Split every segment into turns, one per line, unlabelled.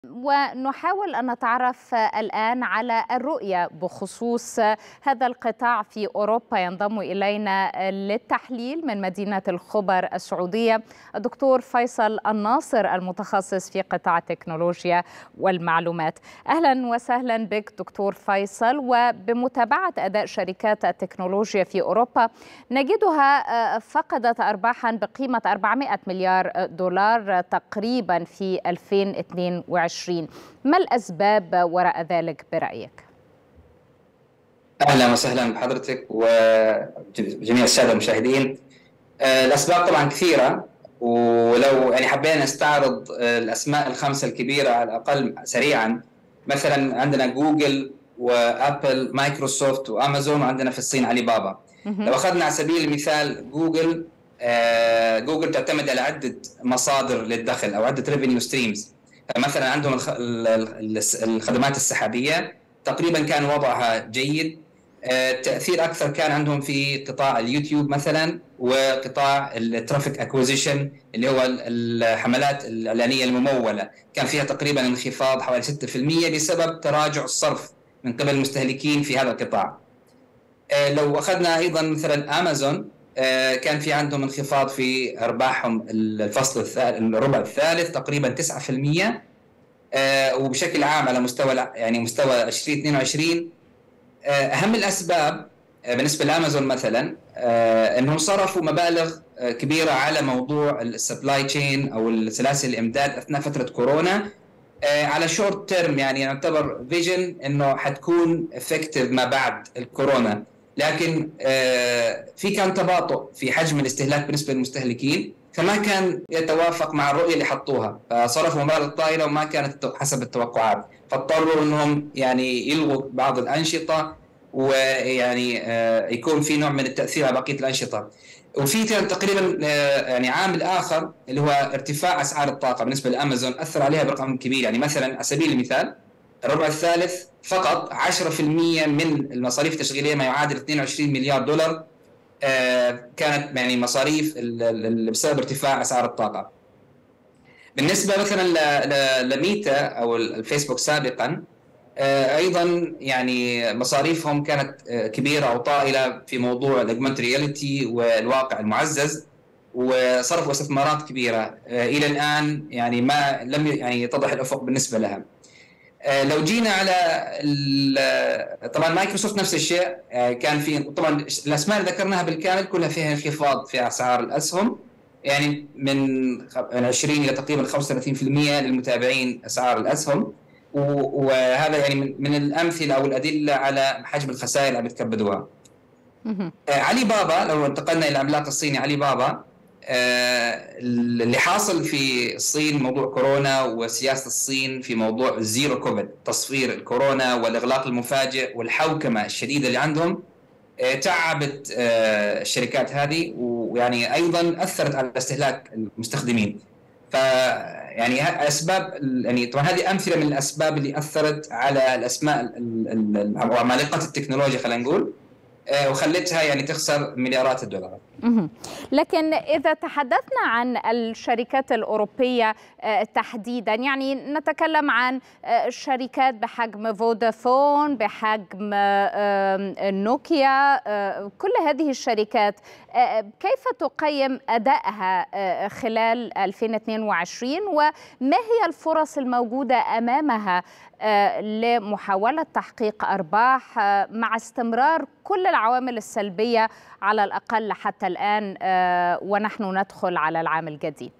ونحاول أن نتعرف الآن على الرؤية بخصوص هذا القطاع في أوروبا. ينضم إلينا للتحليل من مدينة الخبر السعودية الدكتور فيصل الناصر المتخصص في قطاع التكنولوجيا والمعلومات. أهلا وسهلا بك دكتور فيصل. وبمتابعة أداء شركات التكنولوجيا في أوروبا نجدها فقدت أرباحا بقيمة 400 مليار دولار تقريبا في 2022. ما الأسباب وراء ذلك برأيك؟
أهلا وسهلا بحضرتك وجميع السادة المشاهدين. الأسباب طبعا كثيرة، ولو حبينا نستعرض الأسماء الخمسة الكبيرة على الأقل سريعا. مثلا عندنا جوجل وأبل مايكروسوفت وأمازون، وعندنا في الصين علي بابا. لو أخذنا على سبيل المثال جوجل، جوجل تعتمد على عدة مصادر للدخل أو عدة ريفينيو ستريمز. مثلا عندهم الخدمات السحابية تقريبا كان وضعها جيد. تأثير أكثر كان عندهم في قطاع اليوتيوب مثلا، وقطاع الترافيك اكوزيشن اللي هو الحملات الإعلانية الممولة، كان فيها تقريبا انخفاض حوالي 6% بسبب تراجع الصرف من قبل المستهلكين في هذا القطاع. لو أخذنا أيضا مثلا أمازون، كان في عندهم انخفاض في أرباحهم الربع الثالث تقريبا 9%. وبشكل عام على مستوى 2022 أهم الأسباب بالنسبة لأمازون مثلا أنهم صرفوا مبالغ كبيرة على موضوع السبلاي تشين أو سلاسل الإمداد أثناء فترة كورونا، على شورت تيرم، يعتبر فيجن أنه حتكون افكتيف ما بعد الكورونا. لكن في كان تباطؤ في حجم الاستهلاك بالنسبة للمستهلكين، فما كان يتوافق مع الرؤية اللي حطوها، فصرفوا مبالغ طائلة وما كانت حسب التوقعات، فاضطروا انهم يلغوا بعض الأنشطة، يكون في نوع من التأثير على بقية الأنشطة. وفي تقريبا عامل آخر اللي هو ارتفاع أسعار الطاقة بالنسبة لأمازون أثر عليها برقم كبير. مثلا على سبيل المثال الربع الثالث فقط 10% من المصاريف التشغيلية، ما يعادل 22 مليار دولار، كانت مصاريف بسبب ارتفاع أسعار الطاقة. بالنسبة مثلا لميتا أو الفيسبوك سابقا، أيضا مصاريفهم كانت كبيرة أو طائلة في موضوع الاجمنت رياليتي والواقع المعزز، وصرفوا استثمارات كبيرة إلى الآن ما لم يتضح الأفق بالنسبة لها. لو جينا على طبعا مايكروسوفت نفس الشيء، كان في طبعا الاسماء اللي ذكرناها بالكامل كلها فيها انخفاض في اسعار الاسهم، من 20 الى تقريبا 35% للمتابعين اسعار الاسهم، وهذا من الامثله او الادله على حجم الخسائر اللي بتكبدوها. علي بابا، لو انتقلنا الى العملاق الصيني علي بابا، اللي حاصل في الصين موضوع كورونا وسياسة الصين في موضوع الزيرو كوفيد، تصفير الكورونا والإغلاق المفاجئ والحوكمة الشديدة اللي عندهم، تعبت الشركات هذه، أيضا أثرت على استهلاك المستخدمين. أسباب طبعا هذه أمثلة من الأسباب اللي أثرت على الأسماء أو عمالقة التكنولوجيا، خلينا نقول، وخلتها تخسر مليارات الدولارات.
لكن إذا تحدثنا عن الشركات الأوروبية تحديدا، نتكلم عن شركات بحجم فودافون، بحجم نوكيا، كل هذه الشركات كيف تقيم أدائها خلال 2022 وما هي الفرص الموجودة أمامها لمحاولة تحقيق أرباح مع استمرار كل العوامل السلبية على الأقل حتى الآن ونحن ندخل على العام الجديد؟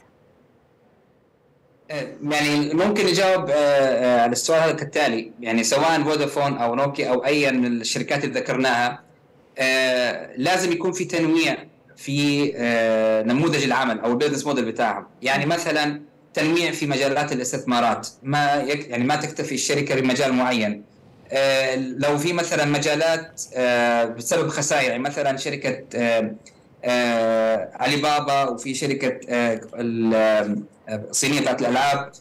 ممكن نجاوب على السؤال هذا كالتالي. سواء فودافون أو نوكيا أو أي من الشركات اللي ذكرناها، لازم يكون في تنويع في نموذج العمل أو البيزنس موديل بتاعهم. مثلا تنويع في مجالات الاستثمارات، ما تكتفي الشركة بمجال معين. لو في مثلا مجالات بسبب خسائر، مثلا شركة علي بابا، وفي شركة الصينية بتاعت الألعاب،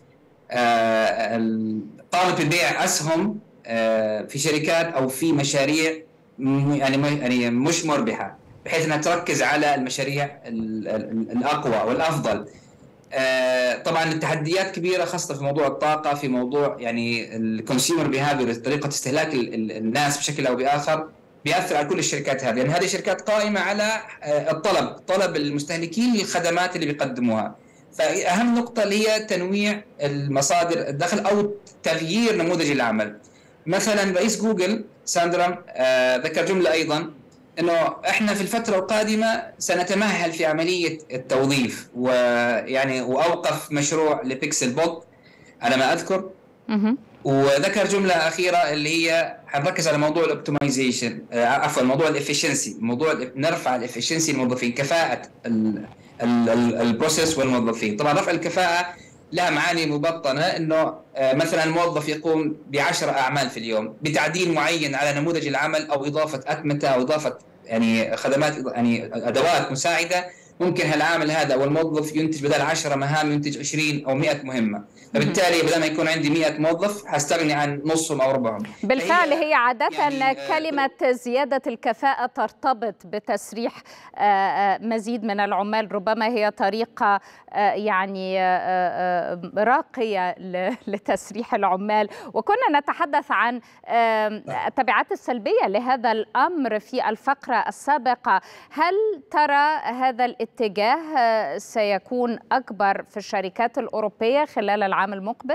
قامت ببيع أسهم في شركات أو في مشاريع مش مربحة، بحيث أنها تركز على المشاريع الأقوى والأفضل. طبعا التحديات كبيره خاصه في موضوع الطاقه، في موضوع يعني الكونسيومر بيهافير، طريقه استهلاك الناس بشكل او باخر بيأثر على كل الشركات هذه، لان هذه شركات قائمه على طلب المستهلكين للخدمات اللي بيقدموها. فاهم نقطه اللي هي تنويع المصادر الدخل او تغيير نموذج العمل. مثلا رئيس جوجل ساندرا ذكر جمله ايضا، انه احنا في الفتره القادمه سنتمهل في عمليه التوظيف، ويعني واوقف مشروع لبيكسل بوت على ما اذكر. وذكر جمله اخيره اللي هي حنركز على موضوع الاوبتمايزيشن، عفوا موضوع الافشنسي، نرفع الافشنسي للموظفين، كفاءه البروسيس والموظفين. طبعا رفع الكفاءه لها معاني مبطنه، انه مثلا الموظف يقوم ب10 اعمال في اليوم بتعديل معين على نموذج العمل، او اضافه اتمته، او اضافه يعني خدمات، يعني ادوات مساعده. ممكن هالعامل هذا والموظف ينتج بدل 10 مهام ينتج 20 او 100 مهمه، فبالتالي بدل ما يكون عندي 100 موظف حستغني عن نصهم او ربعهم.
بالفعل هي عادة يعني كلمة زيادة الكفاءة ترتبط بتسريح مزيد من العمال، ربما هي طريقة يعني راقية لتسريح العمال. وكنا نتحدث عن التبعات السلبية لهذا الأمر في الفقرة السابقة. هل ترى هذا الاتجاه سيكون أكبر في الشركات الأوروبية خلال العام المقبل؟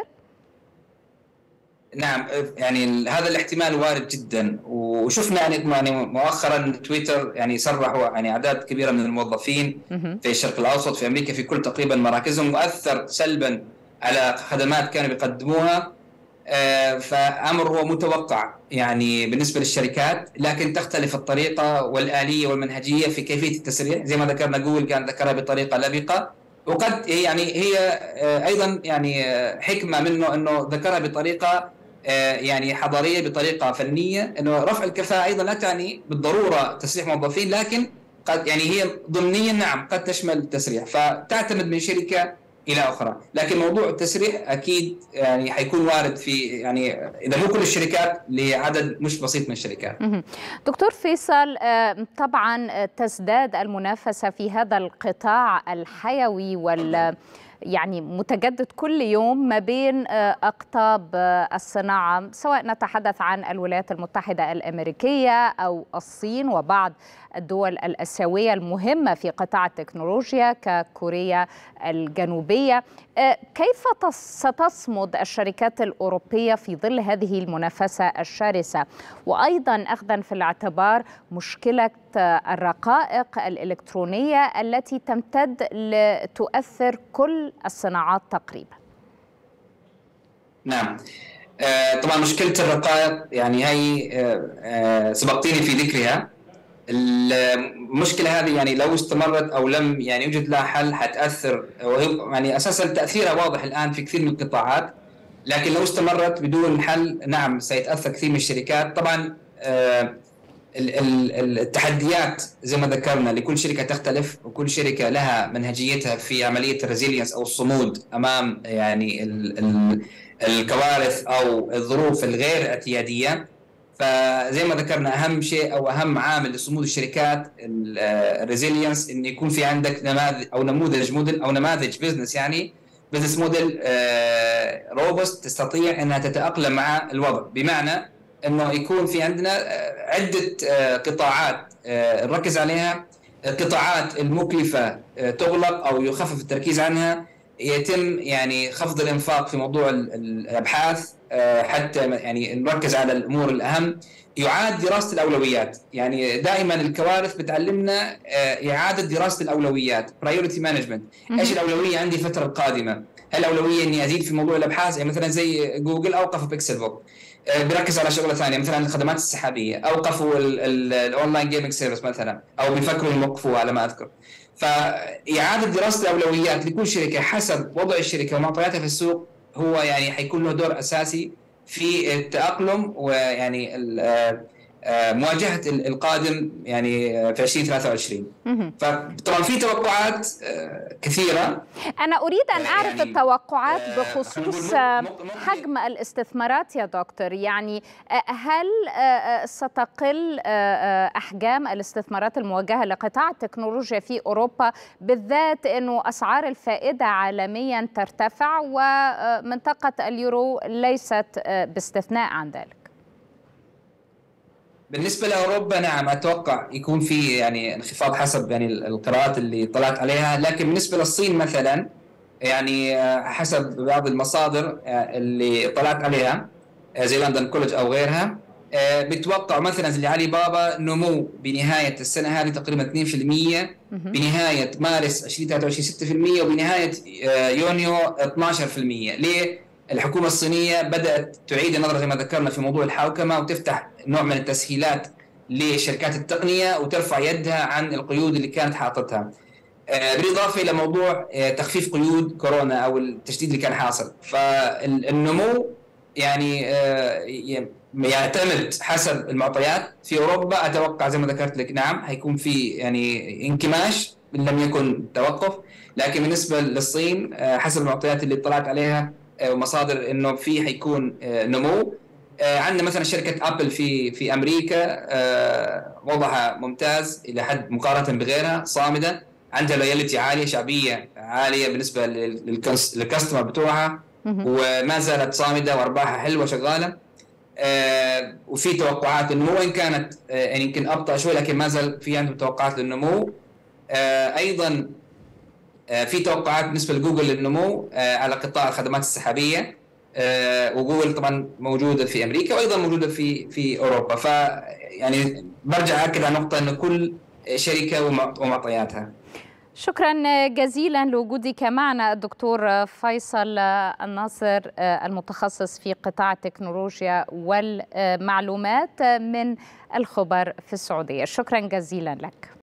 نعم، يعني هذا الاحتمال وارد جدا، وشفنا يعني مؤخرا تويتر يعني صرحوا يعني اعداد كبيره من الموظفين في الشرق الاوسط في امريكا في كل تقريبا مراكزهم، واثر سلبا على خدمات كانوا بيقدموها. فامر هو متوقع يعني بالنسبه للشركات، لكن تختلف الطريقه والاليه والمنهجيه في كيفيه التسريح. زي ما ذكرنا جوجل كان ذكرها بطريقه لبقه، وقد يعني هي ايضا يعني حكمه منه انه ذكرها بطريقه يعني حضاريه، بطريقه فنيه، انه رفع الكفاءه ايضا لا تعني بالضروره تسريح موظفين، لكن قد يعني هي ضمنيا نعم قد تشمل التسريح، فتعتمد من شركه الى اخرى. لكن موضوع التسريح اكيد يعني حيكون وارد في يعني اذا مو كل الشركات لعدد مش بسيط من الشركات.
دكتور فيصل، طبعا تزداد المنافسه في هذا القطاع الحيوي يعني متجدد كل يوم ما بين أقطاب الصناعة، سواء نتحدث عن الولايات المتحدة الأمريكية أو الصين وبعض الدول الآسيوية المهمة في قطاع التكنولوجيا ككوريا الجنوبية. كيف ستصمد الشركات الأوروبية في ظل هذه المنافسة الشرسة، وأيضا أخذا في الاعتبار مشكلة الرقائق الإلكترونية التي تمتد لتؤثر كل الصناعات تقريبا؟
نعم، طبعا مشكلة الرقائق يعني هي سبقتيني في ذكرها. المشكلة هذه يعني لو استمرت أو لم يعني يوجد لها حل حتأثر، وهي يعني أساسا تأثيرها واضح الآن في كثير من القطاعات، لكن لو استمرت بدون حل نعم سيتأثر كثير من الشركات. طبعا التحديات زي ما ذكرنا لكل شركة تختلف، وكل شركة لها منهجيتها في عملية الريزيلينس أو الصمود أمام يعني الكوارث أو الظروف الغير اعتيادية. فزي ما ذكرنا أهم شيء أو أهم عامل لصمود الشركات الريزيلينس، إن يكون في عندك نماذج أو نماذج بزنس، يعني بزنس موديل روبست تستطيع أنها تتأقلم مع الوضع، بمعنى انه يكون في عندنا عده قطاعات نركز عليها. القطاعات المكلفه تغلق او يخفف التركيز عنها، يتم يعني خفض الانفاق في موضوع الابحاث، حتى يعني نركز على الامور الاهم. يعاد دراسه الاولويات، يعني دائما الكوارث بتعلمنا اعاده دراسه الاولويات، برايورتي مانجمنت. ايش الاولويه عندي الفتره القادمه؟ هل الاولويه اني ازيد في موضوع الابحاث؟ يعني مثلا زي جوجل اوقفوا بيكسل بوك، بيركز على شغله ثانيه، مثلا الخدمات السحابيه، اوقفوا الاونلاين جيمنج سيرفيس مثلا، او بيفكروا يوقفوها على ما اذكر. فاعاده دراسه الاولويات لكل شركه حسب وضع الشركه ومعطياتها في السوق هو يعني حيكون له دور اساسي في التاقلم ويعني مواجهة القادم يعني في 2023. فطبعا في توقعات كثيرة.
أنا أريد أن أعرف
يعني
التوقعات بخصوص حجم الاستثمارات يا دكتور. يعني هل ستقل أحجام الاستثمارات الموجهة لقطاع التكنولوجيا في أوروبا، بالذات أنه أسعار الفائدة عالميا ترتفع ومنطقة اليورو ليست باستثناء عن ذلك؟
بالنسبة لأوروبا نعم أتوقع يكون في يعني انخفاض حسب يعني القراءات اللي طلعت عليها، لكن بالنسبة للصين مثلا يعني حسب بعض المصادر اللي طلعت عليها زي لندن كولج أو غيرها، بتوقع مثلا زي علي بابا نمو بنهاية السنة هذه تقريبا 2%، بنهاية مارس 2023 6%، وبنهاية يونيو 12%. ليه؟ الحكومة الصينية بدأت تعيد النظر زي ما ذكرنا في موضوع الحوكمة، وتفتح نوع من التسهيلات لشركات التقنية وترفع يدها عن القيود اللي كانت حاطتها، بالإضافة إلى موضوع تخفيف قيود كورونا أو التشديد اللي كان حاصل. فالنمو يعني يعتمد حسب المعطيات. في أوروبا أتوقع زي ما ذكرت لك نعم هيكون في يعني انكماش إن لم يكن توقف، لكن بالنسبة للصين حسب المعطيات اللي طلعت عليها ومصادر انه في حيكون نمو. عندنا مثلا شركه ابل في امريكا وضعها ممتاز الى حد مقارنه بغيرها، صامده، عندها لويالتي عاليه، شعبيه عاليه بالنسبه للكاستمر بتوعها، وما زالت صامده وارباحها حلوه شغاله. وفي توقعات النمو وان كانت يعني يمكن ابطا شوي، لكن ما زال في عندهم توقعات للنمو. ايضا في توقعات بالنسبه لجوجل للنمو على قطاع الخدمات السحابيه، وجوجل طبعا موجوده في امريكا وايضا موجوده في اوروبا. ف يعني برجع اكد على نقطه ان كل شركه ومعطياتها.
شكرا جزيلا لوجودك معنا الدكتور فيصل الناصر، المتخصص في قطاع التكنولوجيا والمعلومات من الخبر في السعوديه. شكرا جزيلا لك.